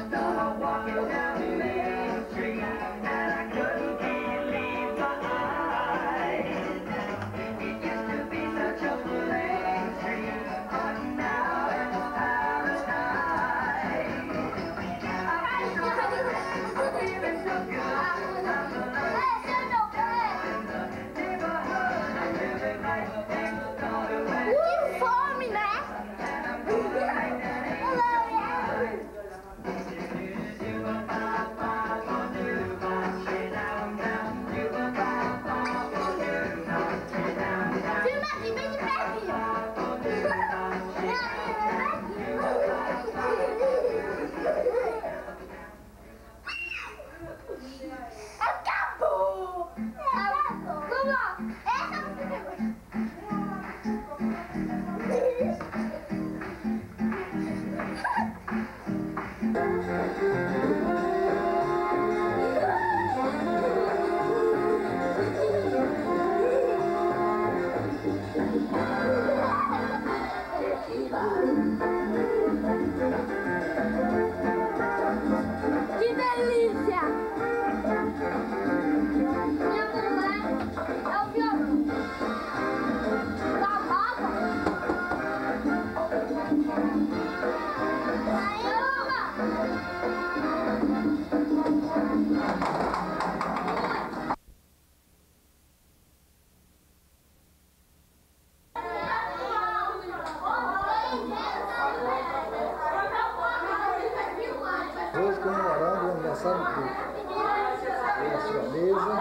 Hoje comemorando o aniversário do grupo. Tem a sua mesa,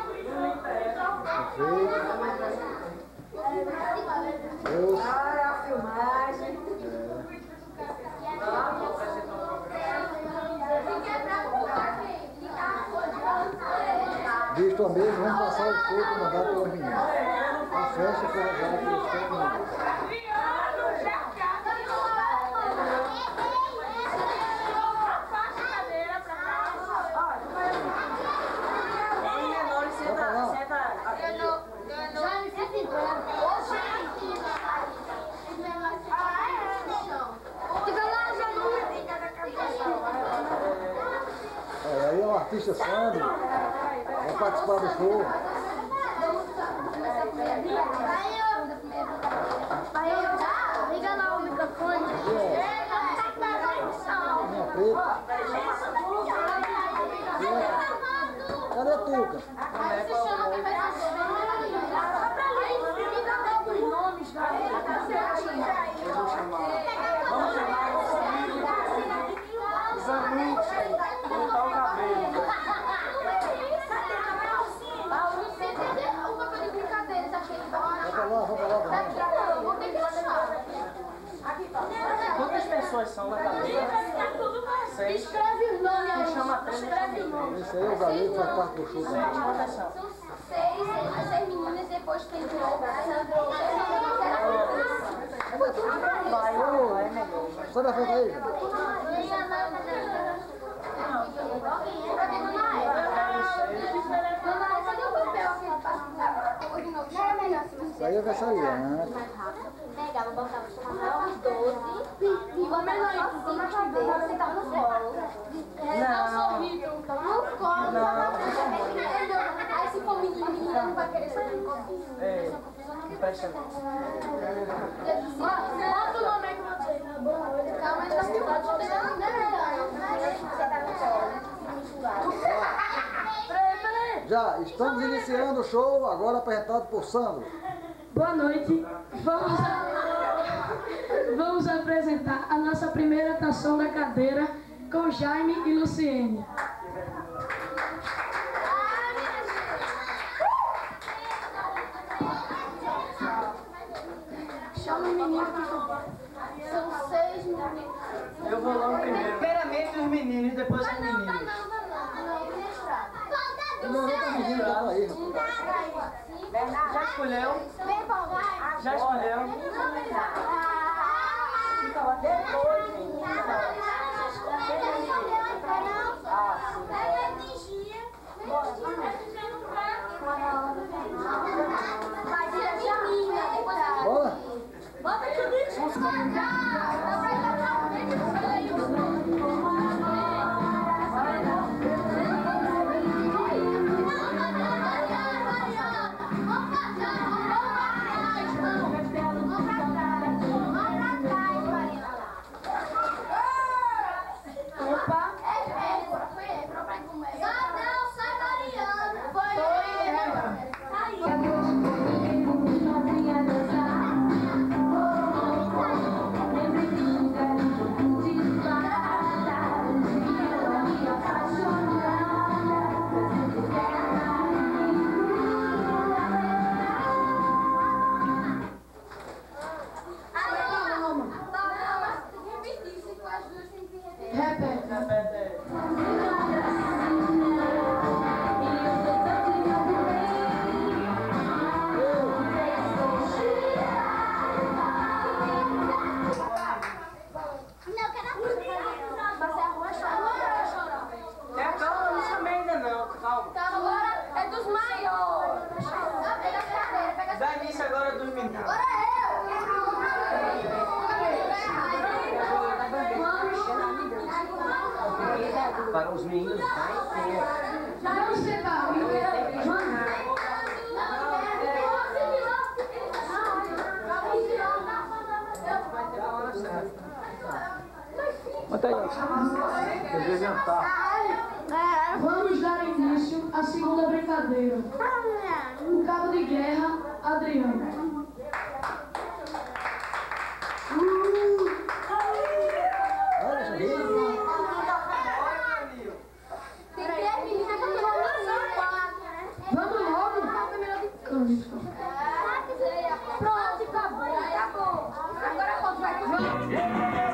Deus. A filmagem. Visto a mesa, vamos passar o corpo mandado pelos meninos. A festa foi levada pelos 4 minutos. Aí é o artista Sandro, vai participar do show. Liga lá o microfone. Minha preta. Cadê a Tuca? Aí você chama quem vai fazer. Eu vou chamar. Vamos chamar os amigos. Cortar o cabelo. Vamos pra lá também. Quantas pessoas são na cadeira? 6. Escreve os nomes aí. Chama 3. Escreve os nomes. Esse aí é o galego, faz parte do show também. Quantas são? São 6 meninas, depois tem Diogo, Sai da frente aí. Isso aí é aniversariante. Pegava, botava os 12 e você sentava no colo. No colo, aí se for menina, não vai querer saber no colo. Presta atenção. Bota o nome aí que eu vou dizer. Calma, ele tá filmando. Você tá no colo. Já, estamos iniciando o show, agora apresentado por Sandro. Boa noite. Vamos apresentar a nossa primeira atração da cadeira com Jaime e Luciene. Chama o menino que são 6 meninos. Eu vou logo primeiro. Primeiramente os meninos, depois os meninos. Não, tá menino, tá aí, rapaz. Já escolheu? Já escolheu? Bora? Bota tudo isso. Para os meninos vai ter. Vamos sentar. Vamos dar início à segunda brincadeira. O cabo de guerra, Adriano. Vamos logo. Pronto, acabou. Agora pode vai.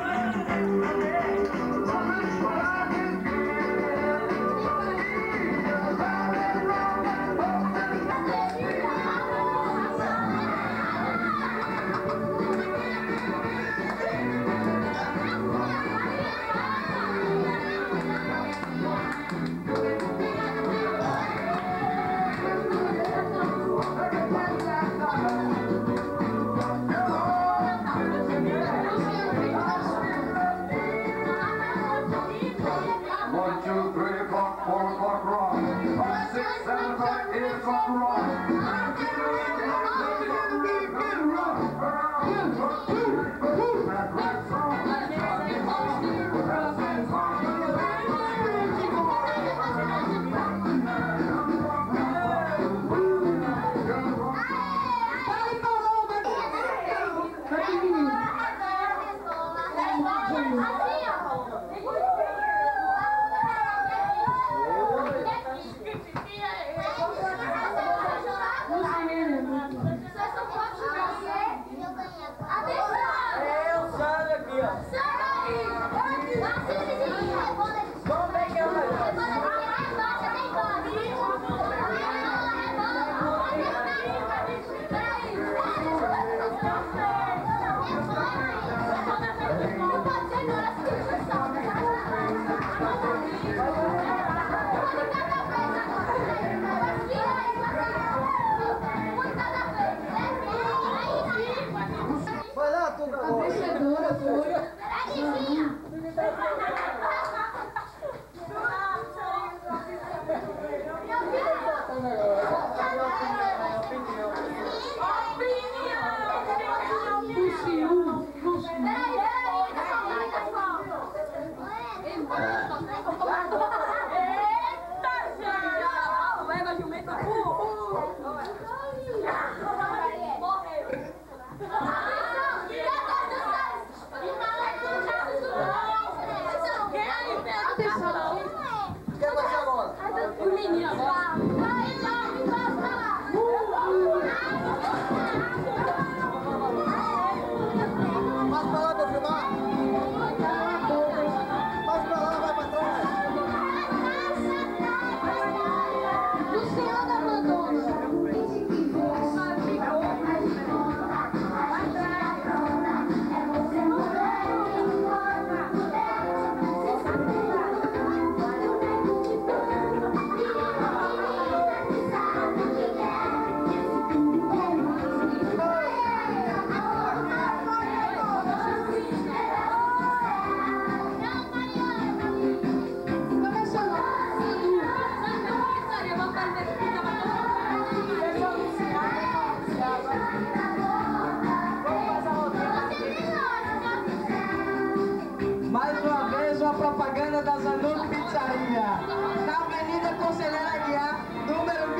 Mais uma vez, uma propaganda da Zanuck Pizzaria, na Avenida Conselheiro Aguiar, número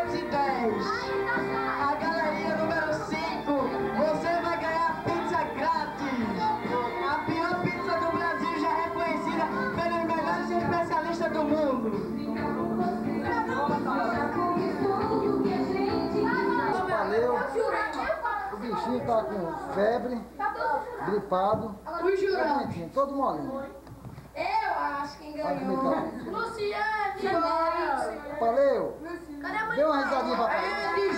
1510. A galeria número 5, você vai ganhar pizza grátis. A pior pizza do Brasil, já reconhecida pelos melhores especialistas do mundo. Valeu. O bichinho tá com febre, gripado. Os jurados. Bonitinho, todo molinho. Eu acho que ganhou. Luciane. Valeu. Dê uma risadinha pra papai.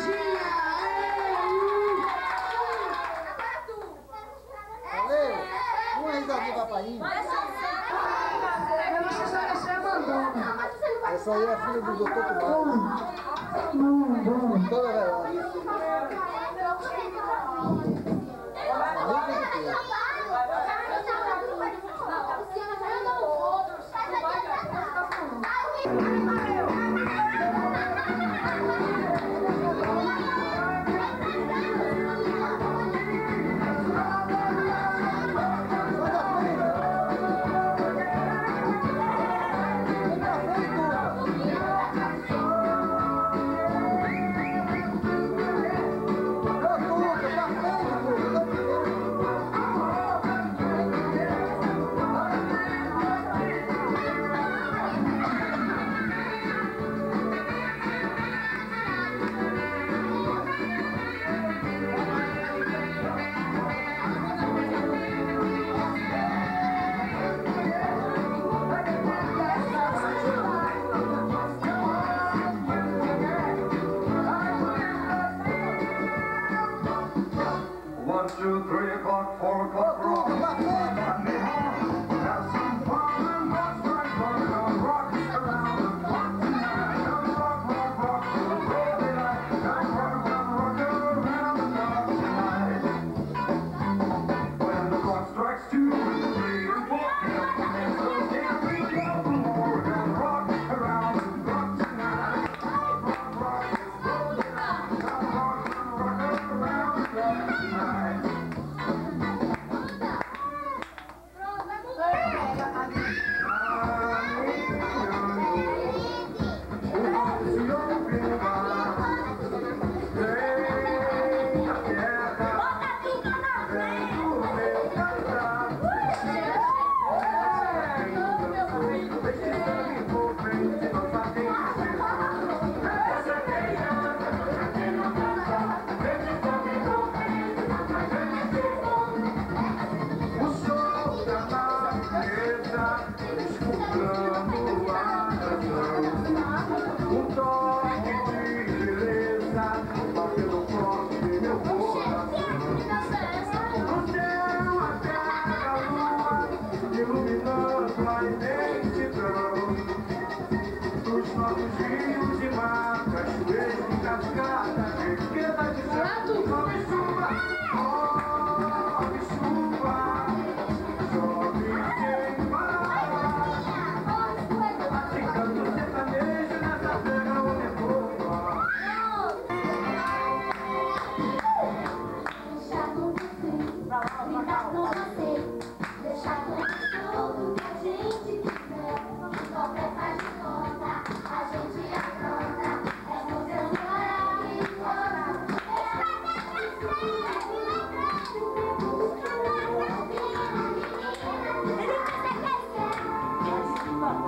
Valeu. Uma risadinha pra papai. Essa aí é a filha do doutor Tubarão. Toda verdade.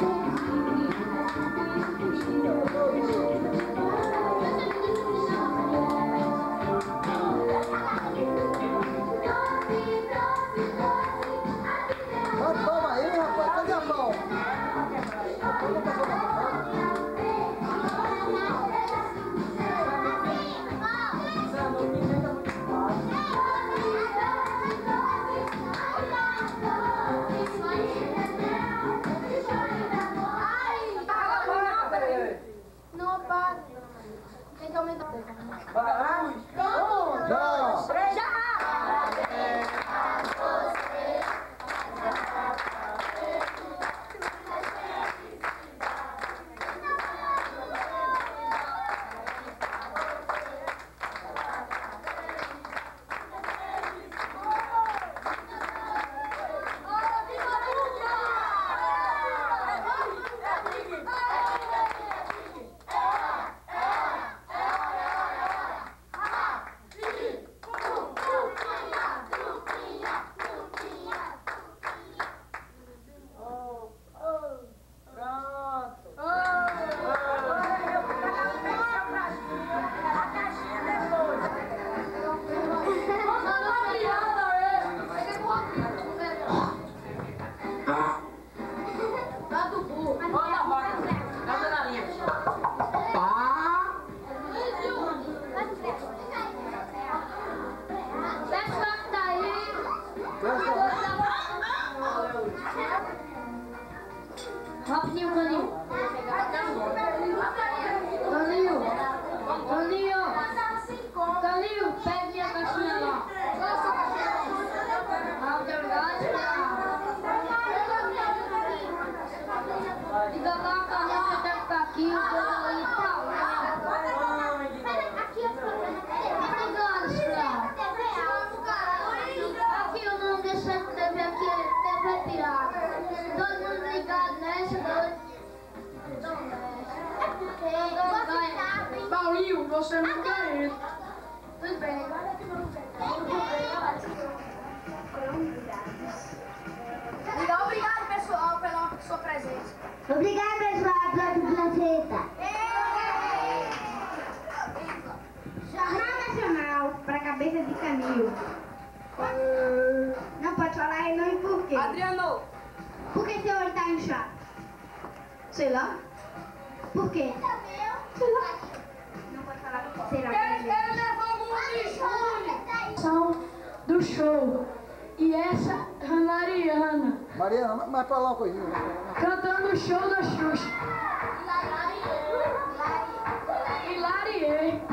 Rapidinho, Toninho. Toninho, pega minha caixinha lá. Liga lá a caneta, deve estar aqui, e tal. Aqui o nome desse TV aqui é TV Pirata. Todo mundo ligado nessa doida. É porque Paulinho, você não ganha. tudo bem. Obrigado, pessoal, pela sua presença. Obrigada, pessoal, pela presença. Jornal Nacional para cabeça de canil. Não pode falar aí não e por quê? Adriano! Por que seu olho está inchado? Sei lá. Por quê? Sei lá. Não pode falar. Sei lá. Do show. E essa é a Mariana, Mariana, mas fala uma coisinha. cantando o show da Xuxa. Hilarie.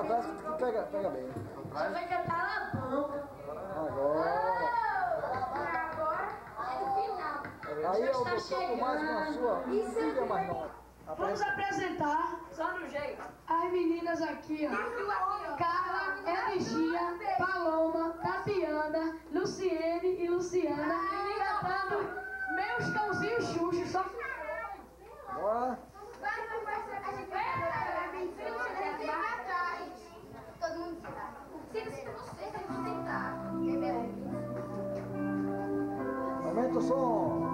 abraço que pega bem. Você vai cantar na boca. Agora. É no final. Aí eu vou mais com a sua filha mais nova. Vamos apresentar Só no jeito. as meninas aqui, ó. Carla, Eligia, Paloma, Tatiana, Luciene e Luciana. Cantando Meus Cãozinhos Xuxos. Só Bora. Todo mundo sentar. Se você, vocês vão sentar. Aumenta o som.